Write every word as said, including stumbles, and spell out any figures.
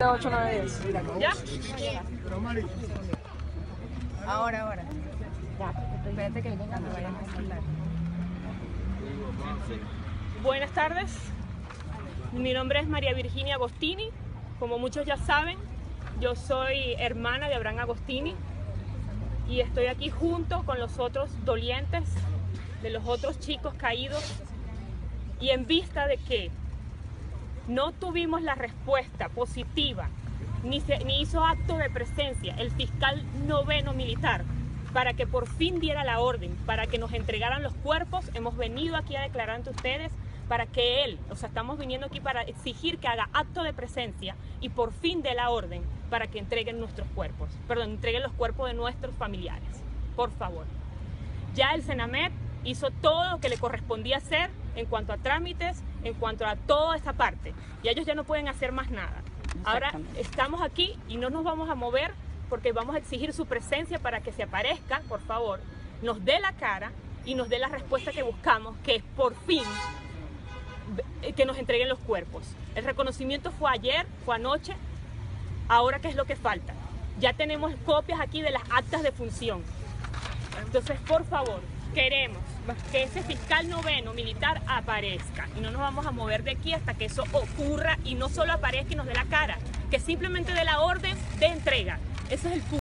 ocho, nueve, diez. ¿Ya? Ahora, ahora. Espérate que venga, me vayan a hablar. Buenas tardes. Mi nombre es María Virginia Agostini. Como muchos ya saben, yo soy hermana de Abraham Agostini y estoy aquí junto con los otros dolientes de los otros chicos caídos, y en vista de que no tuvimos la respuesta positiva ni, se, ni hizo acto de presencia el fiscal noveno militar para que por fin diera la orden, para que nos entregaran los cuerpos, hemos venido aquí a declarar ante ustedes para que él, o sea, estamos viniendo aquí para exigir que haga acto de presencia y por fin dé la orden para que entreguen nuestros cuerpos, perdón, entreguen los cuerpos de nuestros familiares, por favor. Ya el Senamet hizo todo lo que le correspondía hacer en cuanto a trámites, en cuanto a toda esa parte, y ellos ya no pueden hacer más nada. Ahora estamos aquí y no nos vamos a mover porque vamos a exigir su presencia para que se aparezca, por favor, nos dé la cara y nos dé la respuesta que buscamos, que es por fin que nos entreguen los cuerpos. El reconocimiento fue ayer, fue anoche, ahora ¿qué es lo que falta? Ya tenemos copias aquí de las actas de función. Entonces, por favor, queremos que ese fiscal noveno militar aparezca y no nos vamos a mover de aquí hasta que eso ocurra, y no solo aparezca y nos dé la cara, que simplemente dé la orden de entrega. Ese es el punto.